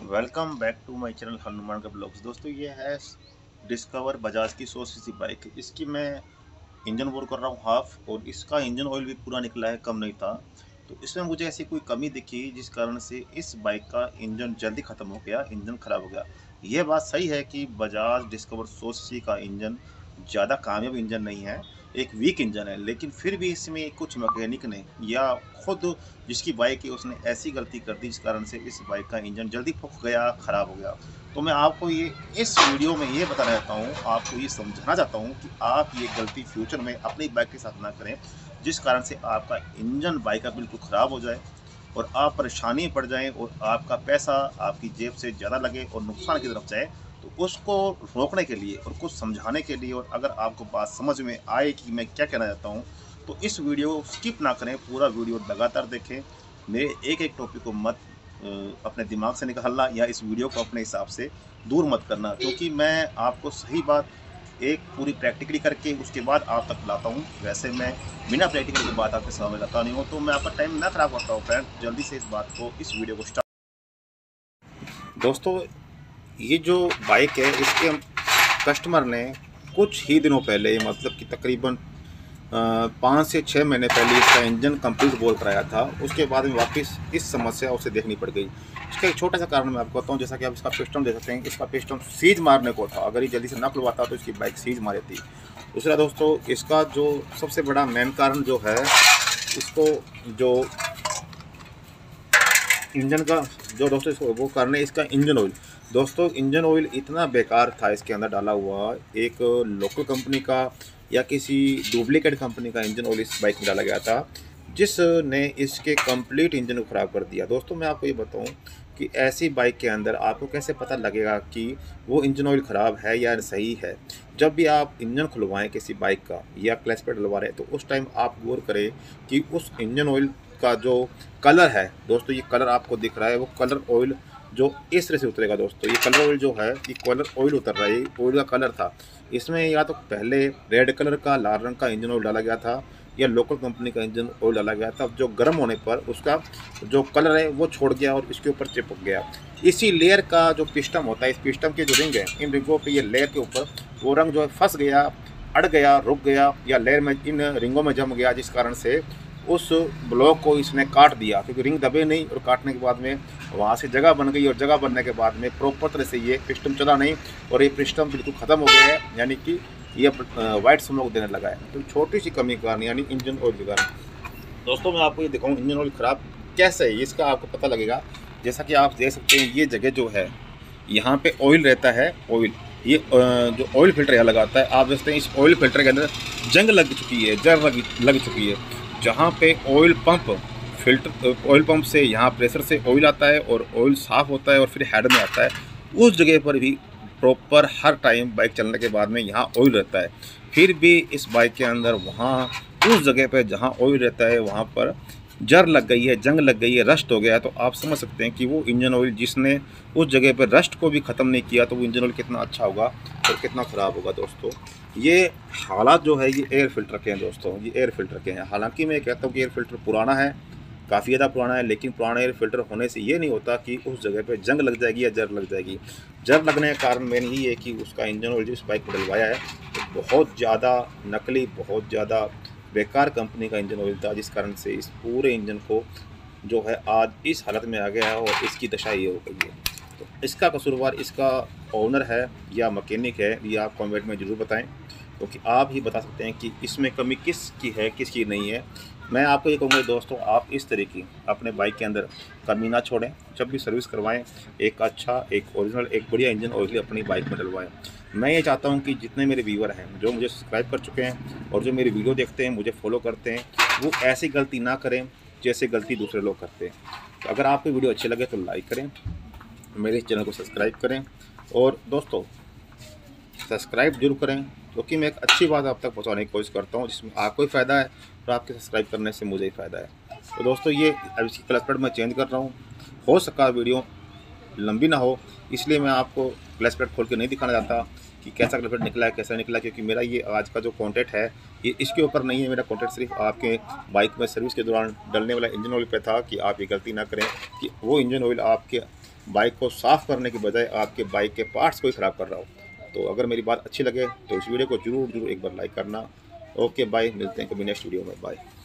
Welcome back to my channel Hanuman का blogs. दोस्तों ये है डिस्कवर बजाज की 100 सीसी बाइक। इसकी मैं इंजन बोर कर रहा हूँ हाफ, और इसका इंजन ऑयल भी पूरा निकला है, कम नहीं था। तो इसमें मुझे ऐसी कोई कमी दिखी जिस कारण से इस बाइक का इंजन जल्दी ख़त्म हो गया, इंजन ख़राब हो गया। यह बात सही है कि बजाज डिस्कवर 100 सीसी का इंजन ज़्यादा कामयाब इंजन नहीं है, एक वीक इंजन है, लेकिन फिर भी इसमें कुछ मैकेनिक ने या खुद जिसकी बाइक है उसने ऐसी गलती कर दी जिस कारण से इस बाइक का इंजन जल्दी फूक गया, ख़राब हो गया। तो मैं आपको ये इस वीडियो में ये बताना चाहता हूँ, आपको ये समझाना चाहता हूँ कि आप ये गलती फ्यूचर में अपनी बाइक के साथ ना करें, जिस कारण से आपका इंजन बाइक का बिल्कुल ख़राब हो जाए और आप परेशानी में पड़ जाएं और आपका पैसा आपकी जेब से ज़्यादा लगे और नुकसान की तरफ जाए। तो उसको रोकने के लिए और कुछ समझाने के लिए, और अगर आपको बात समझ में आए कि मैं क्या कहना चाहता हूँ, तो इस वीडियो को स्किप ना करें, पूरा वीडियो लगातार देखें। मेरे एक एक टॉपिक को मत अपने दिमाग से निकालना या इस वीडियो को अपने हिसाब से दूर मत करना, क्योंकि मैं आपको सही बात एक पूरी प्रैक्टिकली करके उसके बाद आप तक लाता हूँ। वैसे मैं बिना प्रैक्टिकल की बात आपके सामने लाता नहीं हूँ, तो मैं आपका टाइम ना खराब करता हूँ फ्रेंड। जल्दी से इस बात को, इस वीडियो को स्टार्ट। दोस्तों ये जो बाइक है, इसके कस्टमर ने कुछ ही दिनों पहले, मतलब कि तकरीबन 5 से 6 महीने पहले इसका इंजन कंप्लीट बोल कराया था। उसके बाद में वापस इस समस्या उसे देखनी पड़ गई। इसका एक छोटा सा कारण मैं आपको बताऊँ। जैसा कि आप इसका पिस्टन देख सकते हैं, इसका पिस्टन सीज मारने को था। अगर ये जल्दी से ना खुलवाता तो इसकी बाइक सीज मारी थी। दूसरा दोस्तों, इसका जो सबसे बड़ा मेन कारण जो है, इसको जो इंजन का जो दोस्तों इसको वो करने, इसका इंजन ऑयल। दोस्तों इंजन ऑयल इतना बेकार था इसके अंदर डाला हुआ, एक लोकल कंपनी का या किसी डुप्लीकेट कंपनी का इंजन ऑयल इस बाइक में डाला गया था, जिसने इसके कंप्लीट इंजन को ख़राब कर दिया। दोस्तों मैं आपको ये बताऊं कि ऐसी बाइक के अंदर आपको कैसे पता लगेगा कि वो इंजन ऑयल ख़राब है या सही है। जब भी आप इंजन खुलवाएं किसी बाइक का या क्लच प्लेट डलवा रहे हैं, तो उस टाइम आप गौर करें कि उस इंजन ऑयल का जो कलर है, दोस्तों ये कलर आपको दिख रहा है, वो कलर ऑयल जो इस तरह से उतरेगा। दोस्तों ये कलर ऑयल जो है, ये कलर ऑयल उतर रहा है, ये ऑयल का कलर था। इसमें या तो पहले रेड कलर का, लाल रंग का इंजन ऑयल डाला गया था, या लोकल कंपनी का इंजन ऑयल डाला गया था, जो गर्म होने पर उसका जो कलर है वो छोड़ गया और इसके ऊपर चिपक गया। इसी लेयर का जो पिस्टन होता है, इस पिस्टन के जो रिंग है, इन रिंगों पे, ये लेयर के ऊपर वो रंग जो है फंस गया, अड़ गया, रुक गया, या लेयर में इन रिंगों में जम गया, जिस कारण से उस ब्लॉक को इसने काट दिया। क्योंकि रिंग दबे नहीं, और काटने के बाद में वहाँ से जगह बन गई, और जगह बनने के बाद में प्रॉपर तरह से ये पिस्टन चला नहीं, और ये पिस्टन बिल्कुल ख़त्म हो गया है, यानी कि ये वाइट स्मोक देने लगा है। तो छोटी सी कमी के कारण, यानी इंजन ऑयल के कारण। दोस्तों मैं आपको ये दिखाऊँ इंजन ऑयल ख़राब कैसे है, इसका आपको पता लगेगा। जैसा कि आप देख सकते हैं, ये जगह जो है यहाँ पे ऑयल रहता है, ऑयल, ये जो ऑयल फिल्टर यहाँ लगाता है, आप देखते हैं इस ऑयल फिल्टर के अंदर जंग लग चुकी है, जर लग चुकी है। जहाँ पे oil pump filter, oil pump से यहाँ प्रेशर से ऑयल आता है और ऑयल साफ़ होता है और फिर हेड में आता है, उस जगह पर भी प्रॉपर हर टाइम बाइक चलने के बाद में यहाँ ऑयल रहता है। फिर भी इस बाइक के अंदर वहाँ उस जगह पर जहाँ ऑयल रहता है वहाँ पर जर लग गई है, जंग लग गई है, रस्ट हो गया है। तो आप समझ सकते हैं कि वो इंजन ऑयल जिसने उस जगह पर रस्ट को भी ख़त्म नहीं किया, तो वो इंजन ऑयल कितना अच्छा होगा और कितना ख़राब होगा। दोस्तों ये हालात जो है, ये एयर फिल्टर के हैं। दोस्तों ये एयर फिल्टर के हैं। हालांकि मैं कहता हूँ कि एयर फिल्टर पुराना है, काफ़ी ज़्यादा पुराना है, लेकिन पुराना एयर फिल्टर होने से ये नहीं होता कि उस जगह पे जंग लग जाएगी या जर लग जाएगी। जर लगने का कारण मेन यही है कि उसका इंजन ऑयल जिस बाइक पर डलवाया है, तो बहुत ज़्यादा नकली, बहुत ज़्यादा बेकार कंपनी का इंजन ऑयल था, जिस कारण से इस पूरे इंजन को जो है आज इस हालत में आ गया है और इसकी दशा ये हो गई है। तो इसका कसूरवार इसका ओनर है या मैकेनिक है, ये आप कमेंट में ज़रूर बताएं, क्योंकि आप ही बता सकते हैं कि इसमें कमी किसकी है, किसकी नहीं है। मैं आपको ये कहूँगा दोस्तों, आप इस तरह की अपने बाइक के अंदर कमी ना छोड़ें। जब भी सर्विस करवाएं, एक अच्छा, एक ओरिजिनल, एक बढ़िया इंजन ऑयल अपनी बाइक में डलवाएं। मैं ये चाहता हूँ कि जितने मेरे व्यूअर हैं, जो मुझे सब्सक्राइब कर चुके हैं और जो मेरी वीडियो देखते हैं, मुझे फॉलो करते हैं, वो ऐसी गलती ना करें जैसे गलती दूसरे लोग करते हैं। तो अगर आपको वीडियो अच्छी लगे तो लाइक करें, मेरे चैनल को सब्सक्राइब करें, और दोस्तों सब्सक्राइब जरूर करें, क्योंकि मैं एक अच्छी बात आप तक पहुंचाने की कोशिश करता हूं, जिसमें आपको ही फ़ायदा है और आपके सब्सक्राइब करने से मुझे ही फ़ायदा है। तो दोस्तों ये अब इसकी क्लच प्लेट मैं चेंज कर रहा हूं। हो सका वीडियो लंबी ना हो, इसलिए मैं आपको क्लच प्लेट खोल के नहीं दिखाना चाहता कि कैसा क्लच प्लेट निकला है, कैसा निकला, क्योंकि मेरा ये आज का जो कॉन्टेंट है ये इसके ऊपर नहीं है। मेरा कॉन्टेंट सिर्फ आपके बाइक में सर्विस के दौरान डलने वाला इंजन ऑयल पे था, कि आप ये गलती ना करें कि वो इंजन ऑयल आपके बाइक को साफ़ करने की बजाय आपके बाइक के पार्ट्स को ही ख़राब कर रहा हो। तो अगर मेरी बात अच्छी लगे तो इस वीडियो को ज़रूर एक बार लाइक करना। ओके बाय, मिलते हैं कभी नेक्स्ट वीडियो में, बाय।